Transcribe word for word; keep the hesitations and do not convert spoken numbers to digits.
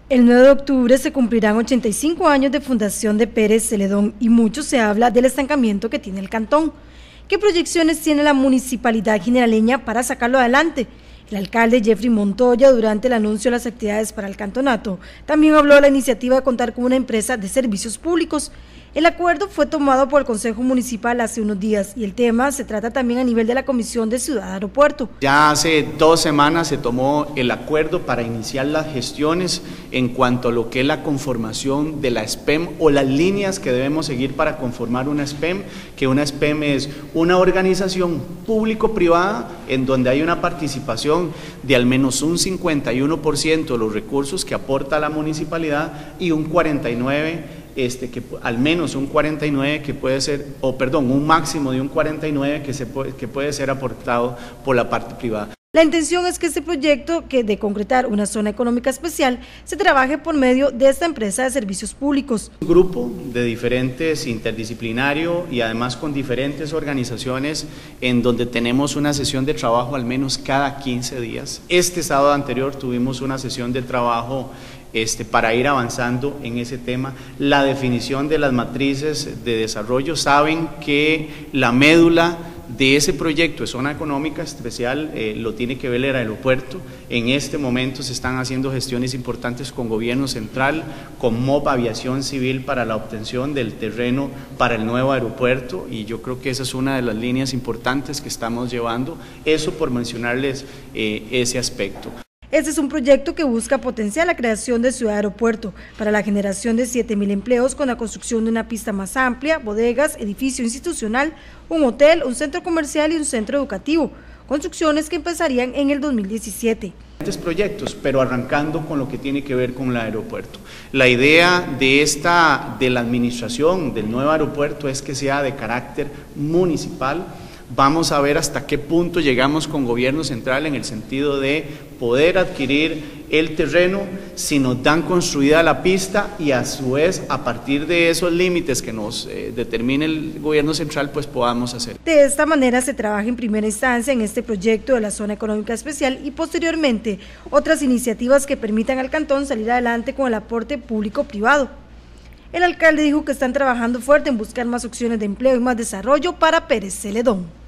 El nueve de octubre se cumplirán ochenta y cinco años de fundación de Pérez Celedón y mucho se habla del estancamiento que tiene el cantón. ¿Qué proyecciones tiene la municipalidad generaleña para sacarlo adelante? El alcalde Jeffrey Montoya, durante el anuncio de las actividades para el cantonato, también habló de la iniciativa de contar con una empresa de servicios públicos. El acuerdo fue tomado por el Consejo Municipal hace unos días y el tema se trata también a nivel de la Comisión de Ciudad Aeropuerto. Ya hace dos semanas se tomó el acuerdo para iniciar las gestiones en cuanto a lo que es la conformación de la S P E M o las líneas que debemos seguir para conformar una S P E M, que una S P E M es una organización público-privada en donde hay una participación de al menos un cincuenta y uno por ciento de los recursos que aporta la municipalidad y un cuarenta y nueve por ciento Este, que al menos un cuarenta y nueve que puede ser, o perdón, un máximo de un cuarenta y nueve que, se puede, que puede ser aportado por la parte privada. La intención es que este proyecto, que de concretar una zona económica especial, se trabaje por medio de esta empresa de servicios públicos. Un grupo de diferentes, interdisciplinario y además con diferentes organizaciones en donde tenemos una sesión de trabajo al menos cada quince días. Este sábado anterior tuvimos una sesión de trabajo Este, para ir avanzando en ese tema, la definición de las matrices de desarrollo. Saben que la médula de ese proyecto de zona económica especial eh, lo tiene que ver el aeropuerto. En este momento se están haciendo gestiones importantes con gobierno central, con M O B Aviación Civil para la obtención del terreno para el nuevo aeropuerto y yo creo que esa es una de las líneas importantes que estamos llevando, eso por mencionarles eh, ese aspecto. Este es un proyecto que busca potenciar la creación de Ciudad Aeropuerto para la generación de siete mil empleos con la construcción de una pista más amplia, bodegas, edificio institucional, un hotel, un centro comercial y un centro educativo, construcciones que empezarían en el dos mil diecisiete. Proyectos, pero arrancando con lo que tiene que ver con el aeropuerto. La idea de esta, de la administración del nuevo aeropuerto es que sea de carácter municipal. Vamos a ver hasta qué punto llegamos con gobierno central en el sentido de poder adquirir el terreno si nos dan construida la pista y a su vez a partir de esos límites que nos eh, determine el gobierno central pues podamos hacer. De esta manera se trabaja en primera instancia en este proyecto de la zona económica especial y posteriormente otras iniciativas que permitan al cantón salir adelante con el aporte público-privado. El alcalde dijo que están trabajando fuerte en buscar más opciones de empleo y más desarrollo para Pérez Celedón.